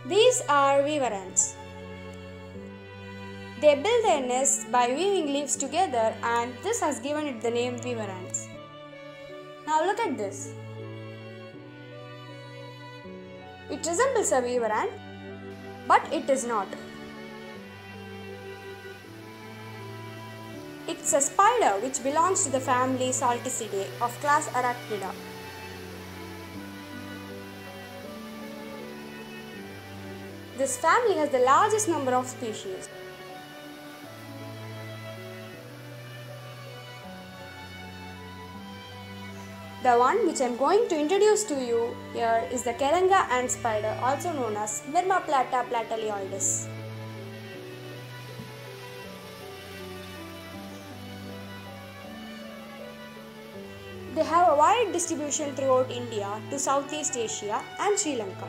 These are weaver ants. They build their nests by weaving leaves together, and this has given it the name weaver ants. Now look at this. It resembles a weaver ant, but it is not. It's a spider which belongs to the family Salticidae of class Arachnida. This family has the largest number of species. The one which I am going to introduce to you here is the Keranga ant spider, also known as Myrmaplata plataleoides. They have a wide distribution throughout India to Southeast Asia and Sri Lanka.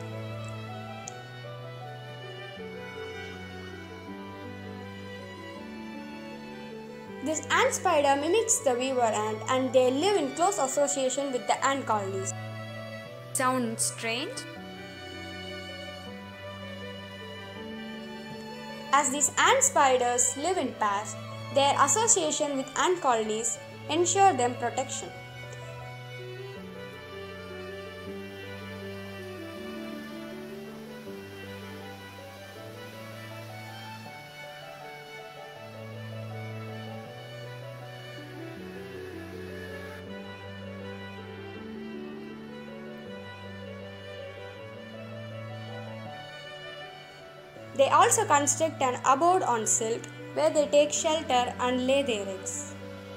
This ant spider mimics the weaver ant and they live in close association with the ant colonies. Sounds strange? As these ant spiders live in pairs, their association with ant colonies ensure them protection. They also construct an abode on silk where they take shelter and lay their eggs.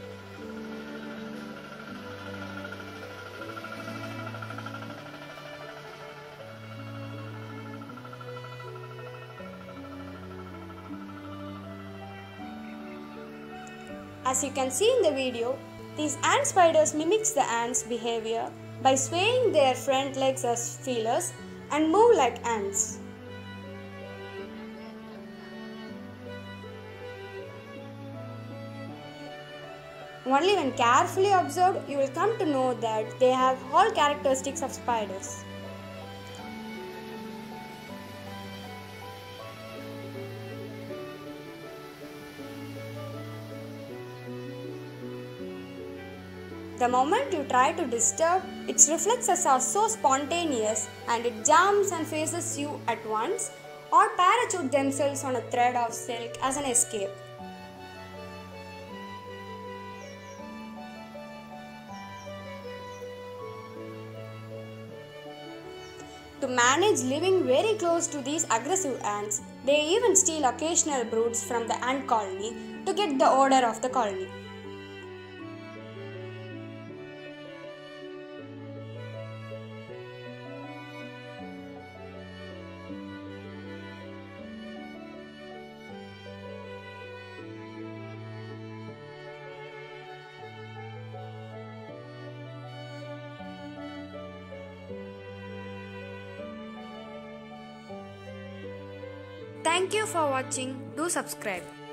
As you can see in the video, these ant spiders mimics the ants' behavior by swaying their front legs as feelers and move like ants. Only when carefully observed, you will come to know that they have all characteristics of spiders. The moment you try to disturb, its reflexes are so spontaneous and it jumps and faces you at once or parachute themselves on a thread of silk as an escape. To manage living very close to these aggressive ants, they even steal occasional broods from the ant colony to get the odor of the colony. Thank you for watching. Do subscribe.